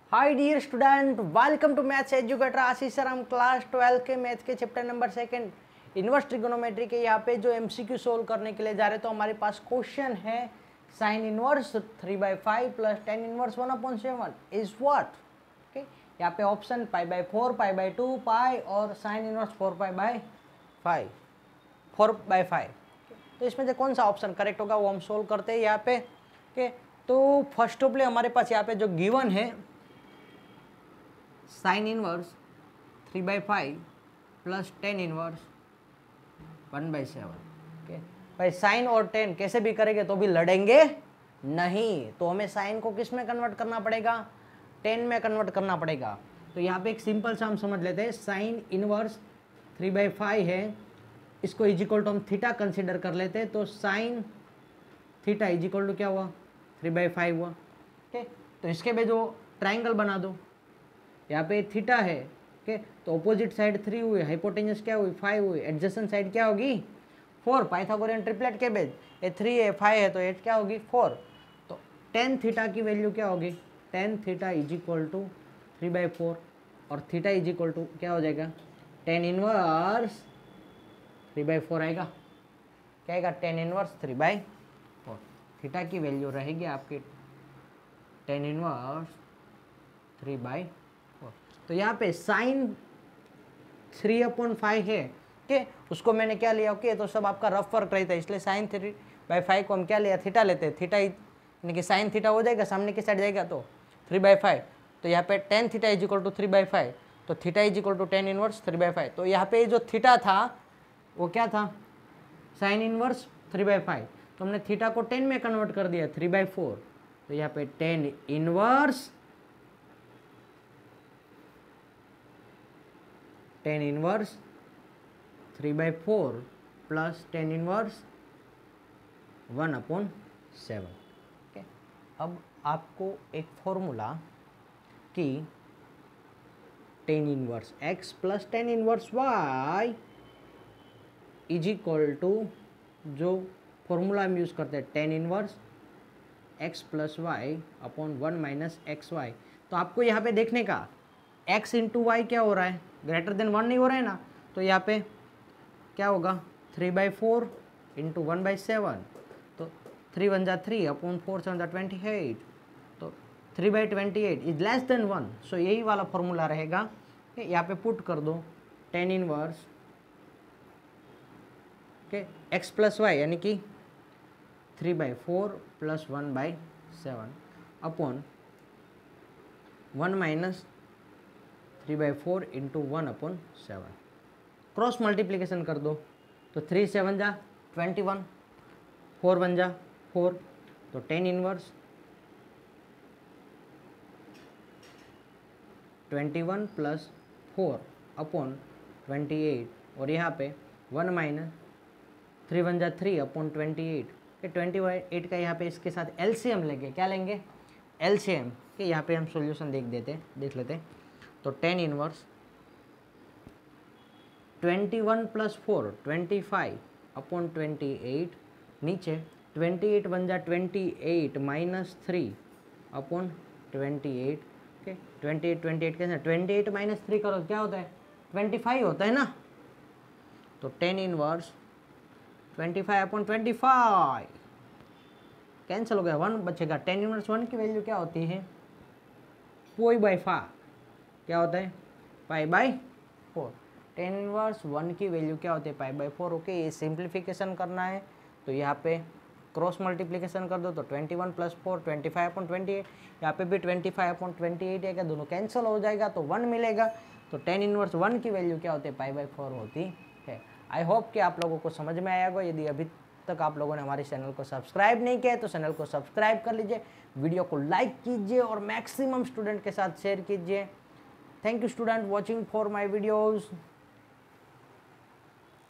Hi dear student, welcome to maths educator Ashish sir. हम class 12 के math के chapter number 2 inverse trigonometry के यहाँ पे जो एमसीक्यू सोल्व करने के लिए जा रहे हैं। तो हमारे पास क्वेश्चन है sine inverse 3/5 plus tan inverse 1/7 is what. Okay, यहाँ पे ऑप्शन π/4, π/2, पाई और साइन इनवर्स 4/5। तो इसमें से कौन सा ऑप्शन करेक्ट होगा वो हम सोल्व करते हैं यहाँ पे। ओके, तो फर्स्ट ऑफ ऑल हमारे पास यहाँ पे जो गिवन है sine inverse 3/5 plus tan inverse 1/7। Okay भाई, साइन और टेन कैसे भी करेंगे तो भी लड़ेंगे नहीं, तो हमें साइन को किस में कन्वर्ट करना पड़ेगा, टेन में कन्वर्ट करना पड़ेगा। तो यहाँ पे एक सिंपल सा हम समझ लेते हैं। साइन इनवर्स 3/5 है, इसको इज इक्वल टू हम थीटा कंसिडर कर लेते हैं। तो sine theta is equal to क्या हुआ, 3/5 हुआ। ओके, तो इसके पे जो ट्राइंगल बना दो, यहाँ पे थीटा है। ओके, तो ऑपोजिट साइड 3 हुई, हाइपोटेन्यूस क्या हुई 5 हुई, एडजेसेंट साइड क्या होगी 4। पाइथागोरियन ट्रिपलेट के बेस ये 3 है 5 है तो 8 क्या होगी 4। तो टेन थीटा की वैल्यू क्या होगी, tan theta is equal to 3/4 और थीटा इज इक्वल टू क्या हो जाएगा, टेन इनवर्स 3/4 आएगा। क्या आएगा, टेन इनवर्स 3/4। थीटा की वैल्यू रहेगी आपकी टेन इनवर्स 3/4। तो यहाँ पे साइन 3/5 है कि उसको मैंने क्या लिया, ओके तो सब आपका रफ वर्क रहता है, इसलिए साइन 3/5 को हम क्या लिया, थीटा लेते हैं। थीटा यानी कि साइन थीटा हो जाएगा, सामने की साइड जाएगा तो 3/5। तो यहाँ पे tan theta is equal to 3/5, तो theta is equal to tan inverse 3/5। तो यहाँ पे जो थीटा था वो क्या था, साइन इनवर्स 3/5। तो हमने थीटा को 10 में कन्वर्ट कर दिया 3/4। तो यहाँ पे tan inverse 3/4 plus tan inverse 1/7। Okay, अब आपको एक फॉर्मूला कि tan inverse x plus tan inverse y is equal to, जो फॉर्मूला हम यूज़ करते हैं tan inverse x plus y upon 1 minus x y. तो आपको यहाँ पे देखने का x इंटू वाई क्या हो रहा है, ग्रेटर देन 1 नहीं हो रहा है ना। तो यहाँ पे क्या होगा 3/4 इंटू 1/7। तो 3 1 जा 3 अपॉन 4 7 जा 28। तो 3/28 इज लेस देन 1। सो यही वाला फॉर्मूला रहेगा। यहाँ पे पुट कर दो टेन इनवर्स के x प्लस वाई यानी कि 3/4 plus 1/7 upon 1 minus 3/4 into 1/7। Cross multiplication कर दो तो 3 7 जा 21, 4 1 जा 4। तो टेन इनवर्स 21 प्लस 4 अपॉन 28 और यहाँ पे 1 माइनस 3 1 जा 3 अपॉन 28। 28 का यहाँ पे इसके साथ एलसीएम लेंगे, क्या लेंगे एलसीएम के। यहाँ पे हम सॉल्यूशन देख लेते हैं। तो टेन इनवर्स 21 प्लस 4 25 अपॉन 28, नीचे 28 1 जा 28 माइनस 3 अपॉन 28। ओके, 28 कैसे, 28 माइनस 3 करो क्या होता है 25 होता है ना। तो टेन इनवर्स 25 अपॉन 25 कैंसिल हो गया, 1 बचेगा। टेन इनवर्स 1 की वैल्यू क्या होती है π/4, क्या होता है π/4। टेन इनवर्स 1 की वैल्यू क्या होती है π/4। ओके, ये सिंप्लीफिकेशन करना है तो यहाँ पे क्रॉस मल्टीप्लिकेशन कर दो तो 21 प्लस 4 25 अपॉन 28। यहाँ पे भी 25 अपॉन 28 है, क्या दोनों कैंसिल हो जाएगा तो 1 मिलेगा। तो टेन इनवर्स 1 की वैल्यू क्या होती है π/4 होती है। आई होप कि आप लोगों को समझ में आया होगा। यदि अभी तक आप लोगों ने हमारे चैनल को सब्सक्राइब नहीं किया है तो चैनल को सब्सक्राइब कर लीजिए, वीडियो को लाइक कीजिए और मैक्सिमम स्टूडेंट के साथ शेयर कीजिए। Thank you student watching for my videos.